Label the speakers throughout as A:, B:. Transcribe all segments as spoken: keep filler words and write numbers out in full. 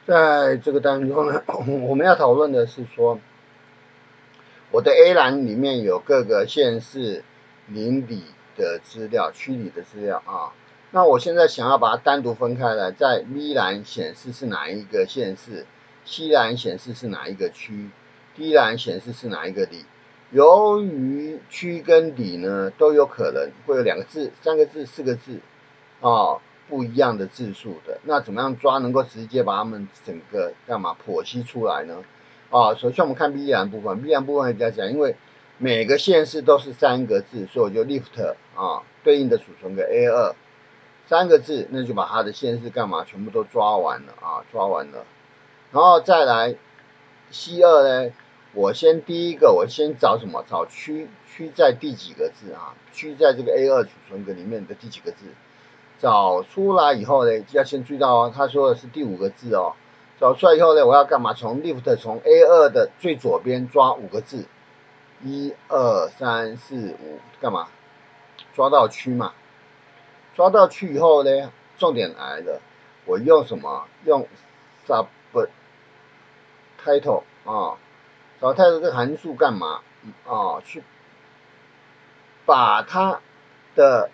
A: 在这个单元中呢，我们要讨论的是说，我的 A 栏里面有各个县市邻里的资料、区里的资料啊。那我现在想要把它单独分开来，在 B 栏显示是哪一个县市 ，C 栏显示是哪一个区 ，D 栏显示是哪一个里。由于区跟里呢都有可能会有两个字、三个字、四个字啊。不一样的字数的，那怎么样抓能够直接把它们整个干嘛剖析出来呢？啊，首先我们看 B 栏部分 ，B 栏部分比较讲，因为每个县市都是三个字，所以我就 lift 啊对应的储存个 A 二，三个字，那就把它的县市干嘛全部都抓完了啊，抓完了，然后再来 C 二呢，我先第一个我先找什么？找区，区在第几个字啊？区在这个 A 二储存格里面的第几个字？找出来以后呢，要先注意到哦，他说的是第五个字哦。找出来以后呢，我要干嘛？从 lift 从 A 二的最左边抓五个字，一二三四五，干嘛？抓到区嘛。抓到区以后呢，重点来了，我用什么？用 sub title 啊， sub title 这个函数干嘛？啊，去把它的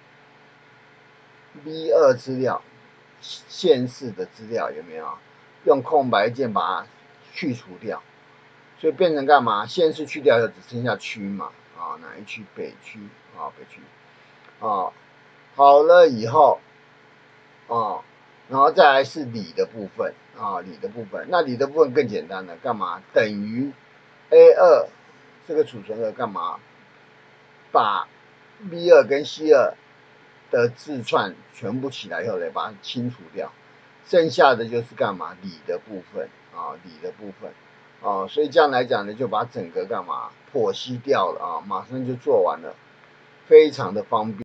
A: B 二资料、县市的资料有没有用空白键把它去除掉？所以变成干嘛？县市去掉以后只剩下区嘛，啊，哪一区？北区啊，北区啊。好了以后啊，然后再来是里的部分啊，里的部分，那里的部分更简单了，干嘛？等于 A 二这个储存格干嘛？把 B 二跟 C 二的字串全部起来以后呢，把它清除掉，剩下的就是干嘛？里的部分啊，里的部分啊，所以这样来讲呢，就把整个干嘛剖析掉了啊，马上就做完了，非常的方便。